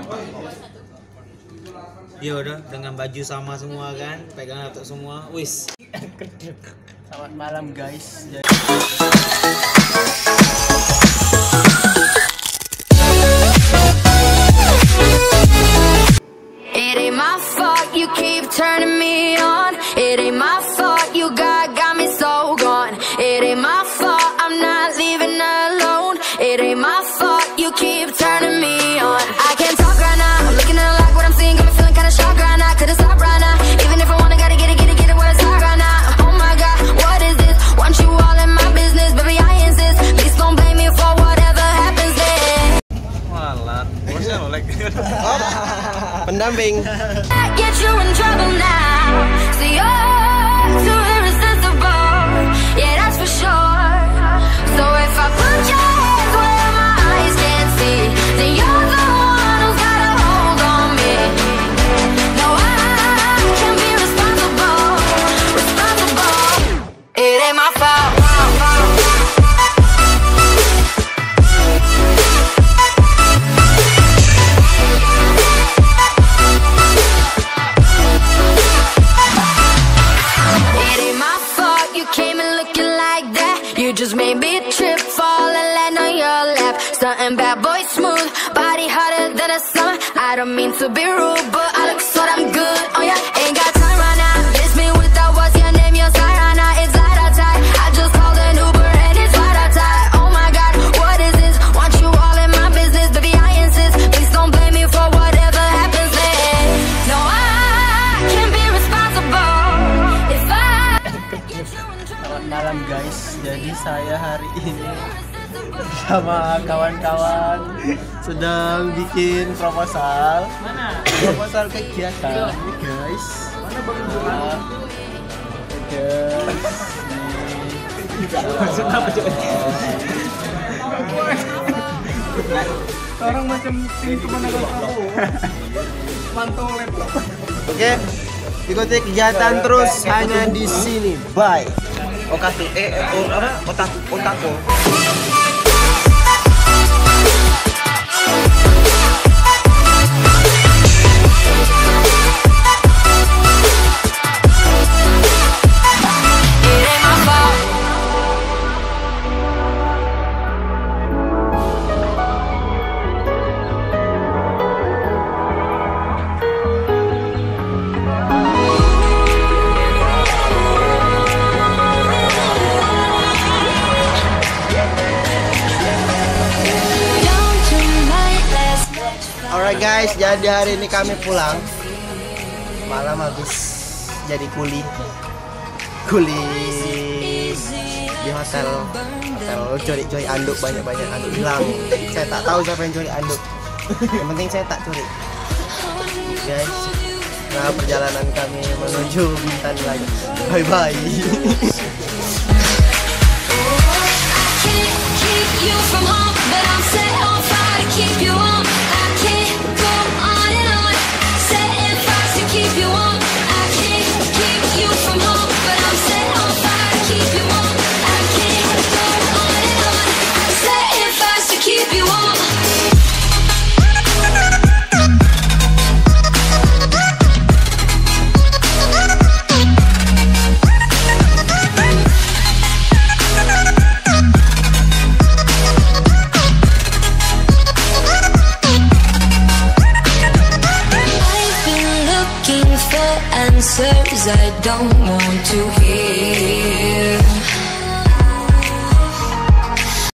Ya udah dengan baju sama semua kan, pegang laptop semua, wis. Selamat malam guys. It ain't my fault you keep turning me on. It ain't my fault you got me so gone. It ain't my fault I'm not leaving alone. It ain't my fault you keep turning me on. I can't talk right now. I'm looking at it like what I'm seeing got me feeling kinda shocked right now. Couldn't stop right now. Even if I wanna gotta get it where it's hot right now. Oh my god, what is this? Want you all in my business, baby I insist. Please don't blame me for whatever happens there. Walah, bosnya oleh. Pendamping. Get you in trouble now. See you're too irresistible. Yeah, that's for sure. So if I put your hands where my eyes can't see, then you're the one who's got a hold on me. No, I can't be responsible. It ain't my fault. Just made me trip, fall and land on your lap. Something bad boy smooth, body hotter than a summer. I don't mean to be rude, but I look so damn good. Oh yeah, ain't got time right now. Miss me without what's your name, your side right now. It's light outside. I just called an Uber and it's right outside. Oh my god, what is this? Want you all in my business, baby I insist. Please don't blame me for whatever happens there. No, I can't be responsible if I get you in trouble. Selamat malam guys. Jadi saya hari ini bersama kawan-kawan sedang bikin proposal. Proposal kegiatan nih guys. Mana guys? Orang macam itu mana tahu. Mantau laptop. Oke. Ikuti kegiatan terus hanya di sini. Bye. Otaku, otaku. Alright guys, jadi hari ini kami pulang. Malam habis jadi kuli di hotel curi anduk, banyak anduk hilang. Saya tak tahu siapa yang curi anduk. Yang penting saya tak curi. Guys, nah perjalanan kami menuju Bintan lagi. Bye bye. Answers I don't want to hear.